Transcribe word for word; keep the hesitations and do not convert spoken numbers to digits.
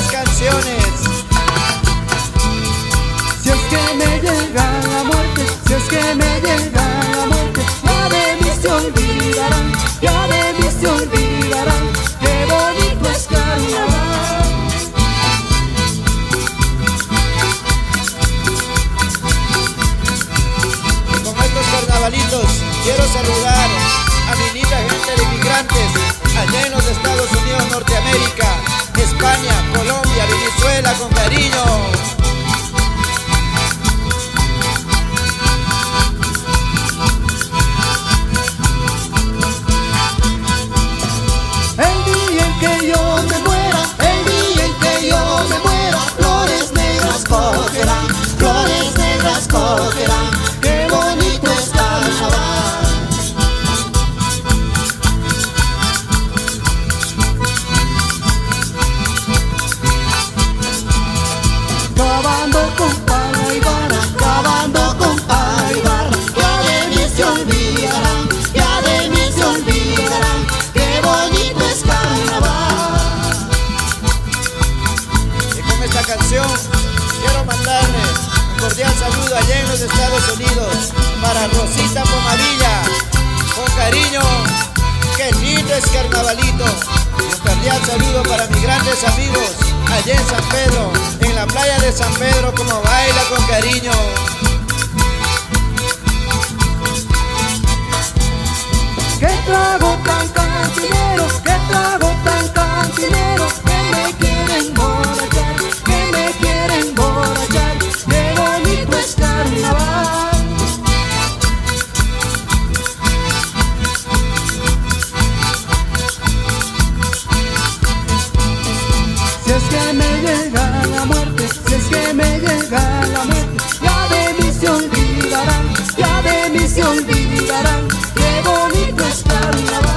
canciones. Si es que me llega la muerte, si es que me llega la muerte, ya de mí se olvidarán, ya de mí se olvidarán. Qué bonito es carnaval. Y con estos carnavalitos quiero saludar a mi linda gente de migrantes allá en los Estados Unidos, Norteamérica, España, Colombia, Venezuela, con cariño. El día en que yo me muera, el día en que yo me muera, flores negras cogerán, flores negras cogerán. Qué bonito es carnaval. Cavando con pala y vara, cavando con pala y vara, ya de mí se olvidarán, ya de mí se olvidarán. Qué bonito es carnaval. Y con esta canción quiero mandarle un cordial saludo allá en los Estados Unidos para Rosita Pomadilla, con cariño. Qué lindo es carnavalito. Y un cordial saludo para mis grandes amigos allá en San Pedro, en la playa de San Pedro, como baila con cariño. Qué trago tan cantinero, qué trago tan cantinero, que me quieren emborrachar, que me quieren emborrachar. Qué bonito es carnaval. Si es que me llega la muerte, si es que me llega la muerte, ya de mí se olvidarán, ya de mí se olvidarán. Qué bonito es carnaval.